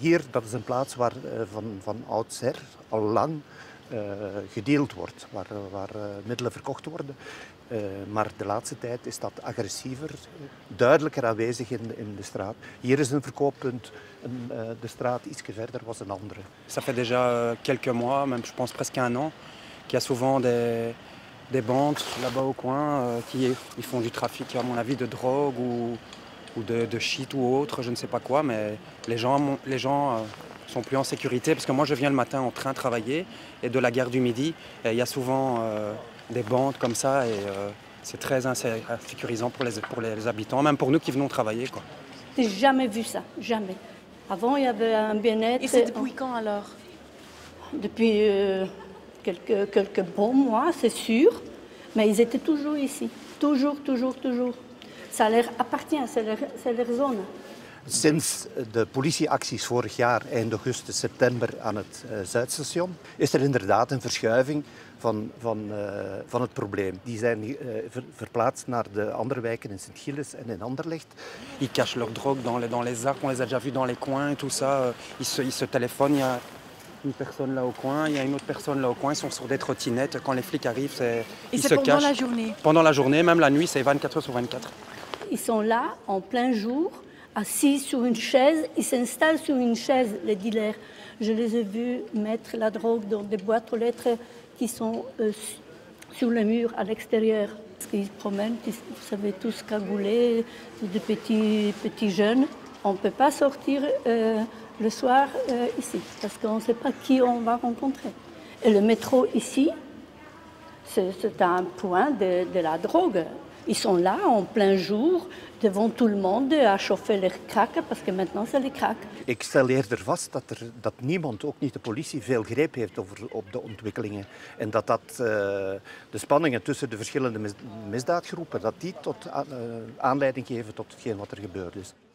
Hier, dat is een plaats waar van oudsher al lang gedeeld wordt, waar middelen verkocht worden. Maar de laatste tijd is dat agressiever, duidelijker aanwezig in de straat. Hier is een verkooppunt, de straat iets verder was een andere. Ça fait déjà quelques mois, même je pense presque un an, qu'il y a souvent des bandes là-bas au coin qui font du trafic, à mon avis, de drogue ou de shit ou autre, je ne sais pas quoi, mais les gens sont plus en sécurité parce que moi je viens le matin en train travailler et de la gare du Midi, et il y a souvent des bandes comme ça et c'est très insécurisant pour les habitants, même pour nous qui venons travailler, quoi. J'ai jamais vu ça, jamais. Avant, il y avait un bien-être. Et c'est depuis quand alors? Depuis quelques bons mois, c'est sûr, mais ils étaient toujours ici. Toujours. Ça leur appartient, c'est leur zone. Sinds de politieacties vorig jaar, eind augustus, september aan het Zuidstation, is er inderdaad een verschuiving van het probleem. Die zijn verplaatst naar de andere wijken in Sint-Gilles en in Anderlecht. Ils cachent leur drogue dans les arbres, on les a déjà vus dans les coins et tout ça. Ils se téléphonent, il y a une personne là au coin, il y a une autre personne là au coin, ils sont sur des trottinettes. Quand les flics arrivent, ils se cachent. Pendant la journée? Pendant la journée, même la nuit, c'est 24 heures sur 24. Ils sont là, en plein jour, assis sur une chaise. Ils s'installent sur une chaise, les dealers. Je les ai vus mettre la drogue dans des boîtes aux lettres qui sont sur le mur à l'extérieur. Parce qu'ils se promènent, vous savez, tous cagoulés, de petits jeunes. On ne peut pas sortir le soir ici, parce qu'on ne sait pas qui on va rencontrer. Et le métro ici, c'est un point de la drogue. Ils sont là en plein jour, devant tout le monde, à chauffer les crack, parce que maintenant c'est les crack. Ik stel eerder vast dat niemand, ook niet de politie, veel greep heeft op de ontwikkelingen. En dat de spanningen tussen de verschillende misdaadgroepen, dat die tot aanleiding geven tot hetgeen wat er gebeurd is.